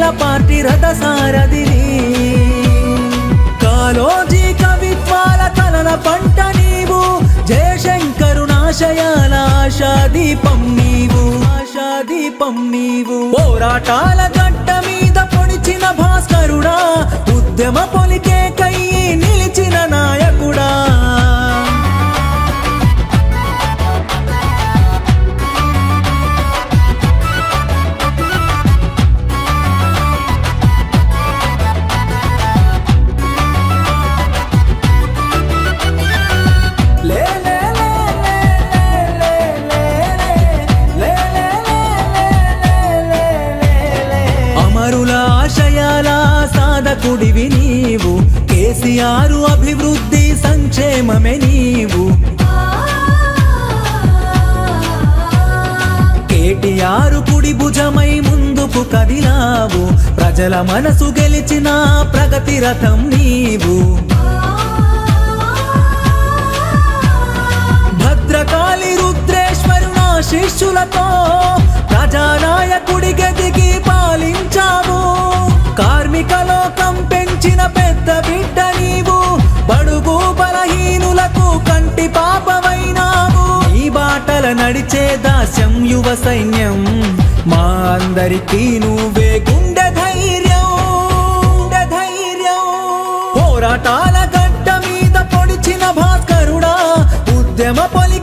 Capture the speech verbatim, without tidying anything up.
party రథసారథివి Kaloji కవిత్వాల కలల పంట నీవు జయశంకరునాశయాల ఆశాదీపం నీవు ఆశాదీపం నీవు పోరాటాల గడ్డ మీద పొడిచిన భాస్కరుడా ఉద్యమ పొలికే కయ్యి నిలిచిన నాయకుడా సాధకుడివి నీవు కేసీఆర్ అభివృద్ధి సంక్షేమమే నీవు కేటీఆర్ కుడి భుజమై ముందుకు కదిలావు ప్రజల మనసు గెలిచిన ప్రగతి రథం నీవు భద్రకాళి రుద్రేశ్వరున శిష్యులతో ప్రజానాయకుడి గదికి పాలించావు కార్మిక లోకం పెంచిన పెద్ద బిడ్డ నీవు బడుగు బలహీనులకు కంటి పాపమైనావు ఈ బాటల నడిచే దాస్యం యువ సైన్యం మా అందరికీ నువ్వే గుండె ధైర్యం గుండె ధైర్యం పోరాటాల గడ్డ మీద పొడిచిన భాస్కరుడా ఉద్యమ పొలి